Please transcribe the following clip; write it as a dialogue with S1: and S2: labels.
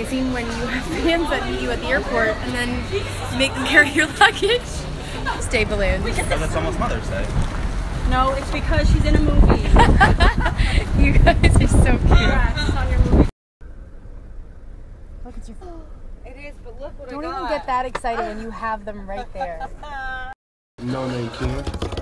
S1: amazing when you have fans that meet you at the airport and then make them carry your luggage. Stay balloons.
S2: Because it's almost Mother's Day.
S3: No, it's because she's in a movie.
S1: You guys are so cute.
S3: Yeah, she's on your movie.
S1: Look at your phone.
S3: It is, but look what
S1: Don't
S3: I got.
S1: even get that excited when you have them right there.
S4: No, you can't.